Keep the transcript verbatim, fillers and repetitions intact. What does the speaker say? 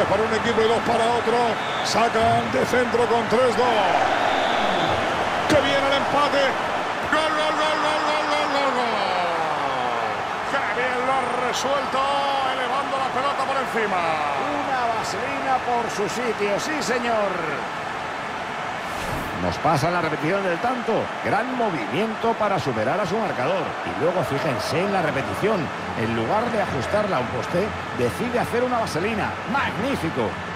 tres para un equipo y dos para otro. Sacan de centro con tres dos. ¡Que viene el empate! ¡Gol, gol, gol, gol, gol, gol, gol, gol! ¡Qué bien lo ha resuelto! Elevando la pelota por encima. Una vaselina por su sitio, sí señor. Nos pasa la repetición del tanto. Gran movimiento para superar a su marcador. Y luego fíjense en la repetición. En lugar de ajustarla a un poste, decide hacer una vaselina. ¡Magnífico!